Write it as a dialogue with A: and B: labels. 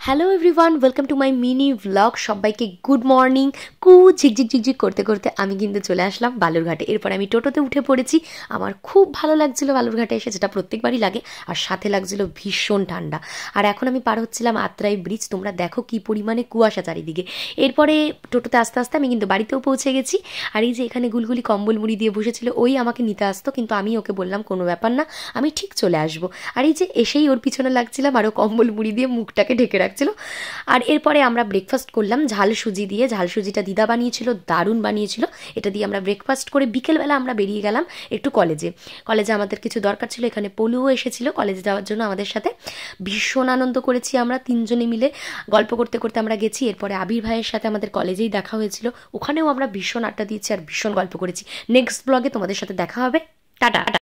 A: Hello everyone, welcome to my mini vlog. সবাইকে good morning. ঝিকঝিক ঝিকঝিক করতে করতে আমি কিন্তু চলে আসলাম বালুরঘাটে। এরপর আমি টোটোতে উঠে পড়েছি। আমার খুব ভালো লাগছিল বালুরঘাটে এসে, যেটা প্রত্যেকবারই লাগে, আর সাথে লাগছিল ভীষণ ঠান্ডা। আর এখন আমি পার হচ্ছিলাম আত্রাই ব্রিজ। তোমরা দেখো কি পরিমাণে কুয়াশা চারিদিকে। এরপরে টোটোতে আস্তে আস্তে আমি কিন্তু বাড়িতেও পৌঁছে গেছি। আর এই যে এখানে গুলগুলি কম্বল মুড়ি দিয়ে বসেছিল, ওই আমাকে নিতে আসতো, কিন্তু আমি ওকে বললাম কোনো ব্যাপার না, আমি ঠিক চলে আসবো। আর এই যে এসেই ওর পিছনে লাগছিলাম, আর ও কম্বল মুড়ি দিয়ে মুখটাকে ঢেকে রাখছিল। আর এরপরে আমরা ব্রেকফাস্ট করলাম ঝাল সুজি দিয়ে। ঝাল সুজিটা দিদা বানিয়েছিল, দারুণ বানিয়েছিল। এটা দিয়ে আমরা ব্রেকফাস্ট করে বিকেলবেলা আমরা বেরিয়ে গেলাম একটু কলেজে। কলেজে আমাদের কিছু দরকার ছিল, এখানে পলুও এসেছিল কলেজে যাওয়ার জন্য আমাদের সাথে। ভীষণ আনন্দ করেছি আমরা তিনজনে মিলে, গল্প করতে করতে আমরা গেছি। এরপরে আবির ভাইয়ের সাথে আমাদের কলেজেই দেখা হয়েছিল, ওখানেও আমরা ভীষণ আড্ডা দিয়েছি আর ভীষণ গল্প করেছি। নেক্সট ব্লগে তোমাদের সাথে দেখা হবে। টাটা।